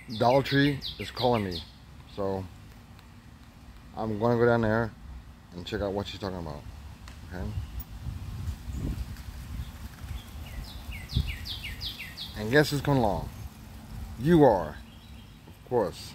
Dollar Tree is calling me, so I'm going to go down there and check out what she's talking about. Okay. And guess who's coming along? You are, of course.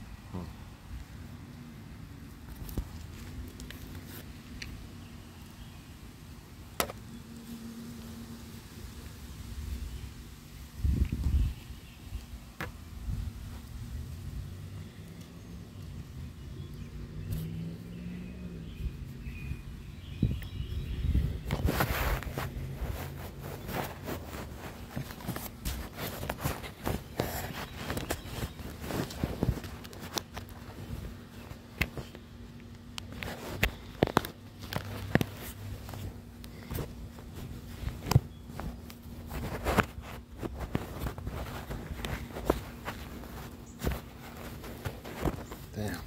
Damn.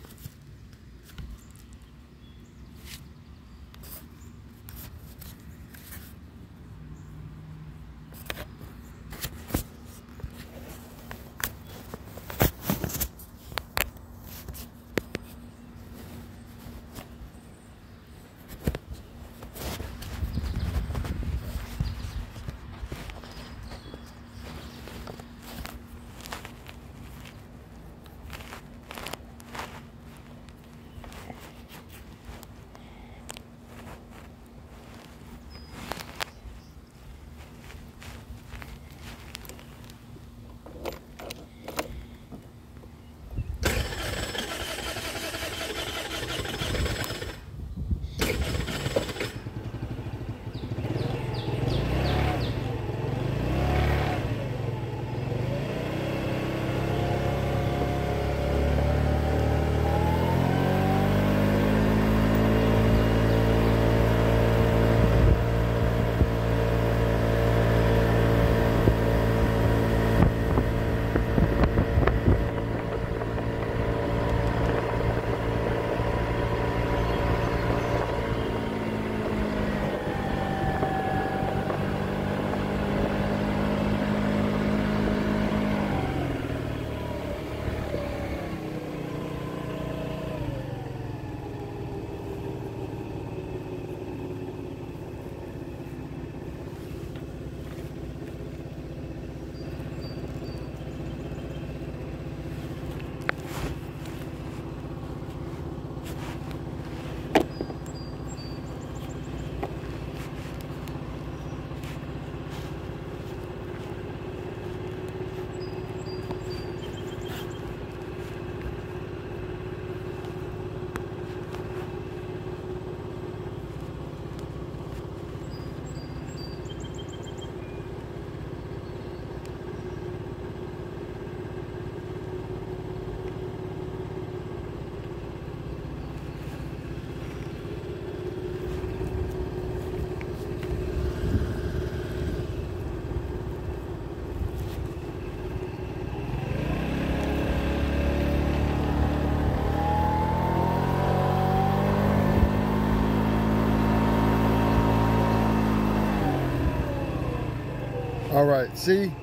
All right, see,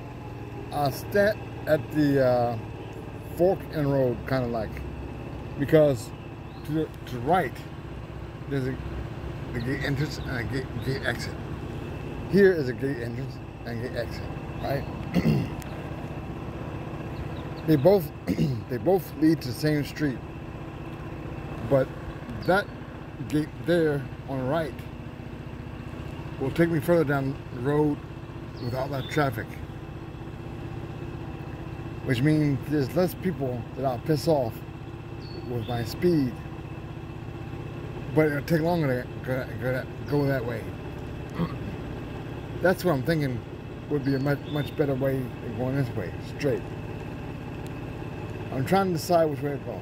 I stand at the fork in the road, kind of like, because to the right, there's a gate entrance and a gate exit. Here is a gate entrance and gate exit, right? they both lead to the same street, but that gate there on the right will take me further down the road without that traffic, which means there's less people that I'll piss off with my speed, but it'll take longer to go that way. That's what I'm thinking would be a much better way than going this way, straight. I'm trying to decide which way to go.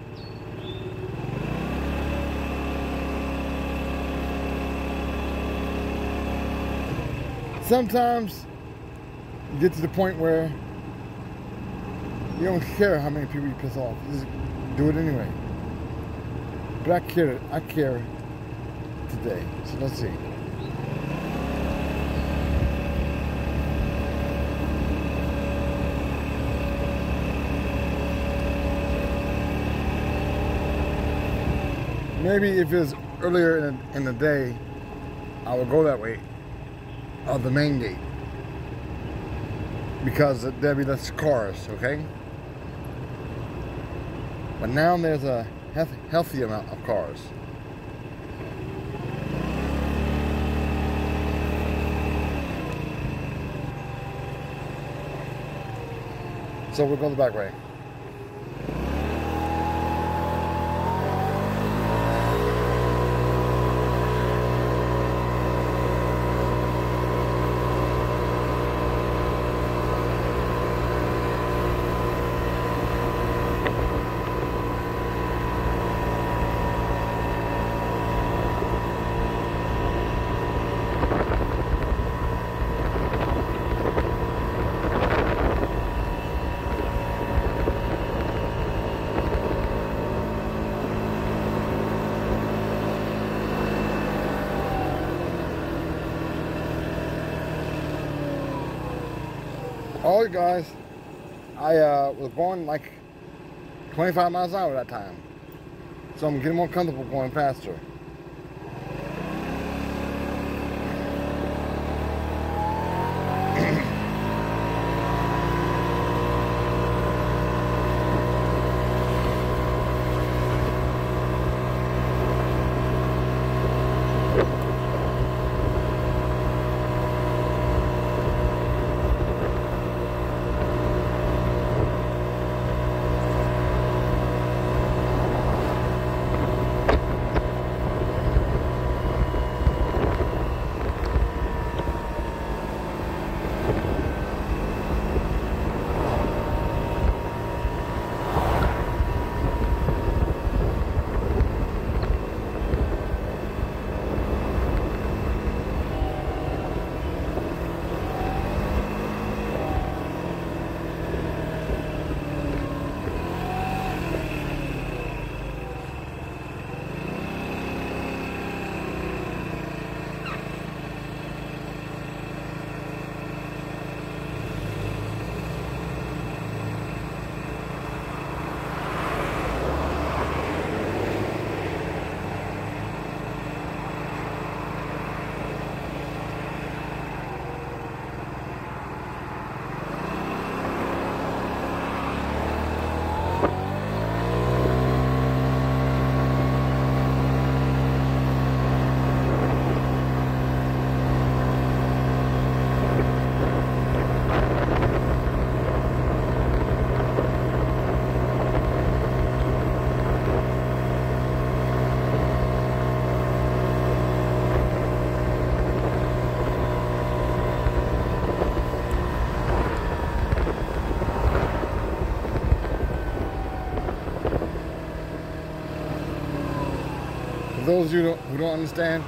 Sometimes you get to the point where you don't care how many people you piss off. You just do it anyway. But I care today. So let's see. Maybe if it was earlier in the day, I would go that way, of the main gate, because there'd be less cars, okay? But now there's a healthy amount of cars. So we'll go the back way. All right, guys, I was going like 25 miles an hour that time, so I'm getting more comfortable going faster. For those of you who don't understand,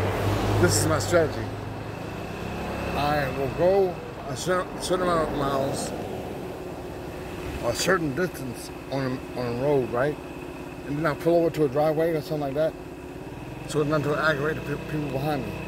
this is my strategy. I will go a certain amount of miles, or a certain distance on a road, right? And then I'll pull over to a driveway or something like that, so as not to aggravate the people behind me.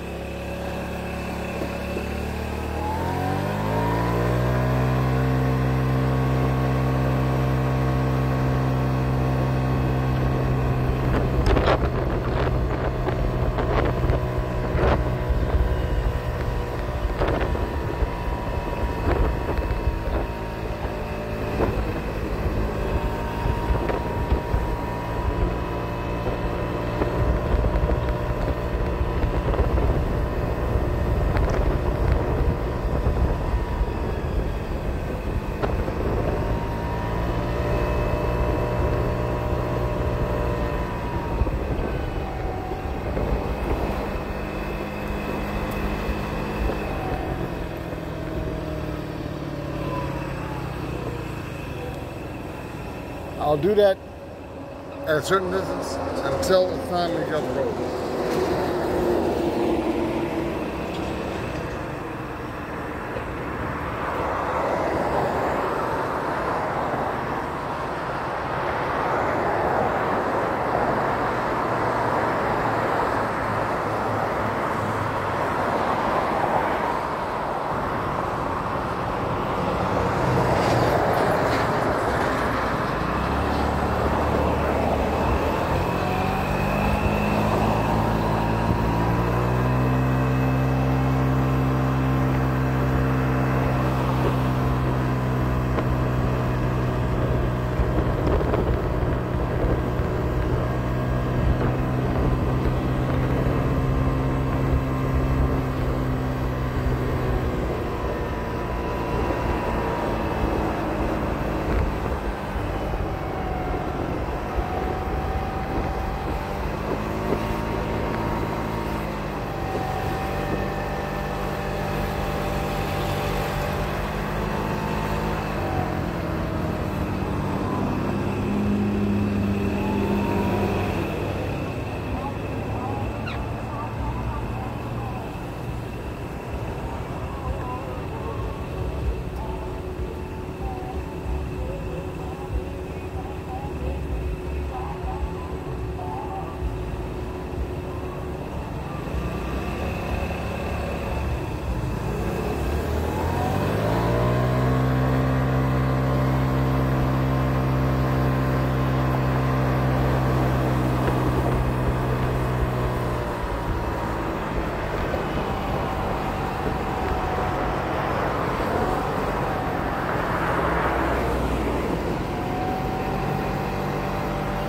I'll do that at a certain distance until it's time to get off the road.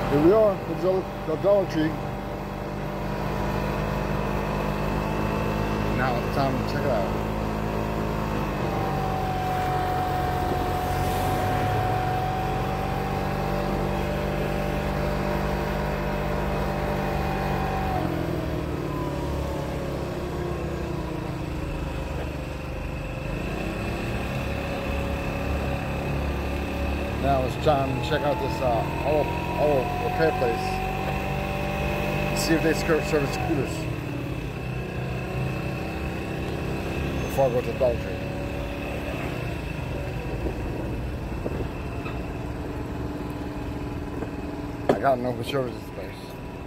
Here we are, the Dollar Tree. Now it's time to check it out. Now it's time to check out this auto repair place. See if they service scooters before I go to the Dollar Tree. I gotta know who services this place.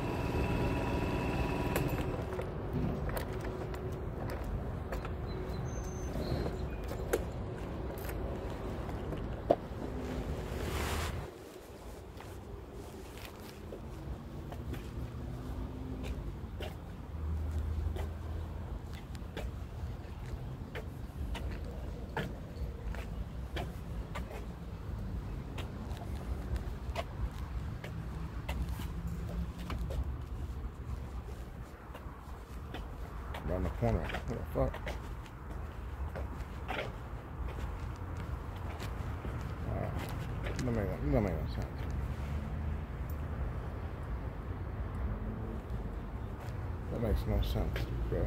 Around the corner. What the fuck? Don't make no sense. That makes no sense, bro.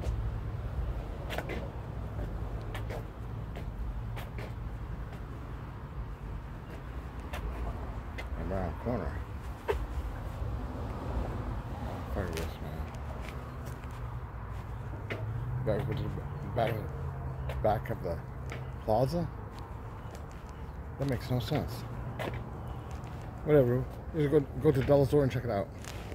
Around the corner. Oh, fuck this, man. Back to the back of the plaza? That makes no sense. Whatever. Just go to the dollar store and check it out.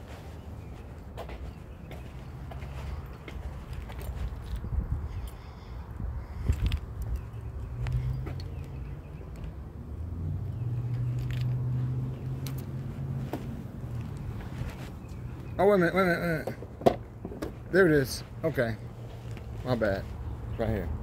Oh, wait a minute. There it is. Okay. My bad. It's right here.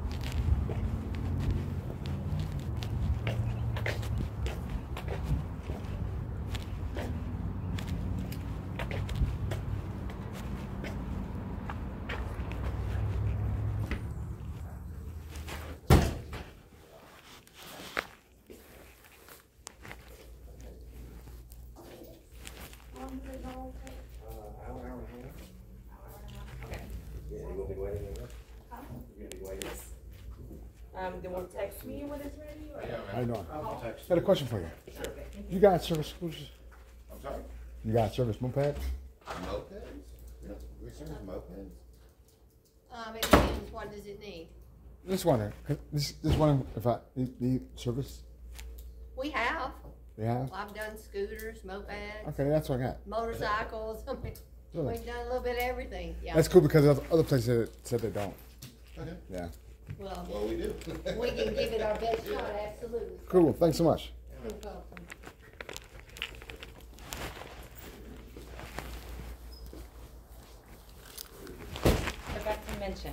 They won't text me when it's ready? Or? How you doing? I got a question for you. Sure. You guys service scooters? I'm sorry? You guys service mopeds? Mopeds? We service mopeds? It depends. What does it need? Just wondering. This wondering if I need service. We have. You have? I've done scooters, mopeds, Okay, that's what I got. motorcycles. Really? We've done a little bit of everything. Yeah. That's cool because other places said they don't. Okay. Yeah. Well, Well, we do. we can give it our best shot. Absolutely. Cool. Thanks so much. You're welcome. Forgot to mention.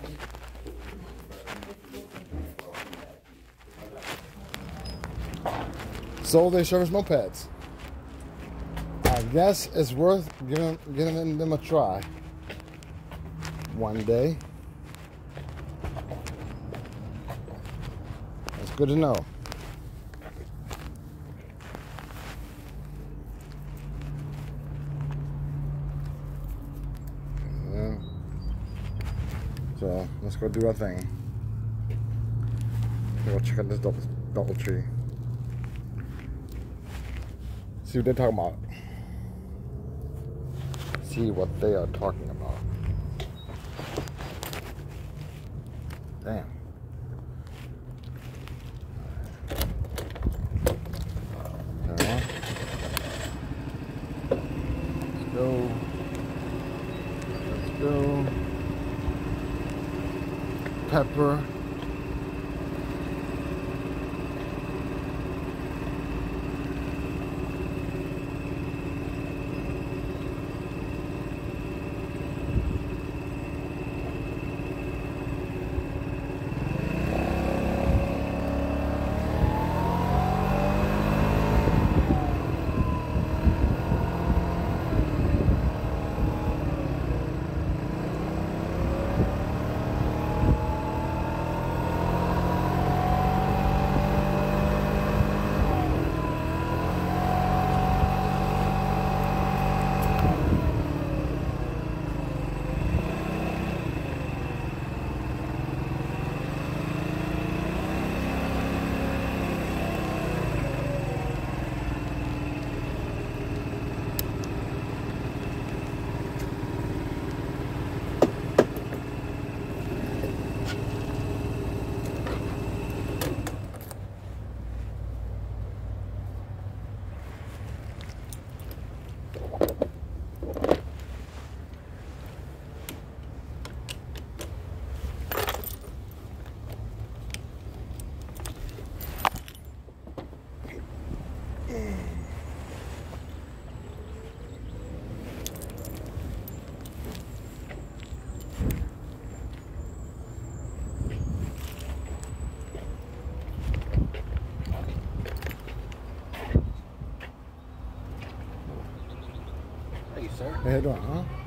So they service mopeds. I guess it's worth giving them a try. One day. That's good to know. Yeah. So let's go do our thing. Go check out this double tree. See what they're talking about. See what they are talking about. Damn. Okay. Let's go. Let's go. Pepper. Howdy, sir. Hey, how you doing, huh?